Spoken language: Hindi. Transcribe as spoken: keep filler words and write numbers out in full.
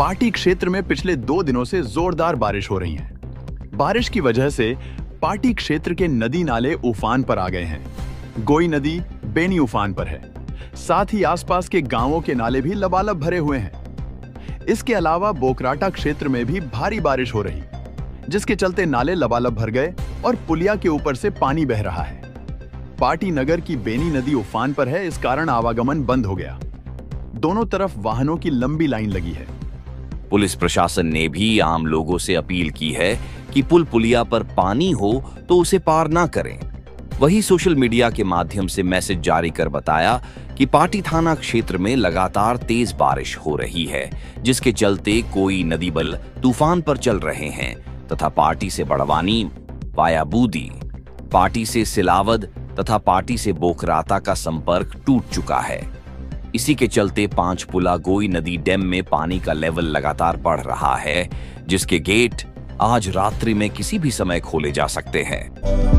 पाटी क्षेत्र में पिछले दो दिनों से जोरदार बारिश हो रही है। बारिश की वजह से पाटी क्षेत्र के नदी नाले उफान पर आ गए हैं। गोई नदी बेनी उफान पर है। साथ ही आसपास के गांवों के नाले भी लबालब भरे हुए हैं। इसके अलावा बोकराटा क्षेत्र में भी भारी बारिश हो रही, जिसके चलते नाले लबालब भर गए और पुलिया के ऊपर से पानी बह रहा है। पाटी नगर की बेनी नदी उफान पर है, इस कारण आवागमन बंद हो गया। दोनों तरफ वाहनों की लंबी लाइन लगी है। पुलिस प्रशासन ने भी आम लोगों से अपील की है कि पुल पुलिया पर पानी हो तो उसे पार ना करें। वही सोशल मीडिया के माध्यम से मैसेज जारी कर बताया कि पाटी थाना क्षेत्र में लगातार तेज बारिश हो रही है, जिसके चलते कोई नदी बल तूफान पर चल रहे हैं तथा पाटी से बड़वानी वाया बूदी, पाटी से सिलावद तथा पाटी से बोकराता का संपर्क टूट चुका है। इसी के चलते पांच पुला गोई नदी डैम में पानी का लेवल लगातार बढ़ रहा है, जिसके गेट आज रात्रि में किसी भी समय खोले जा सकते हैं।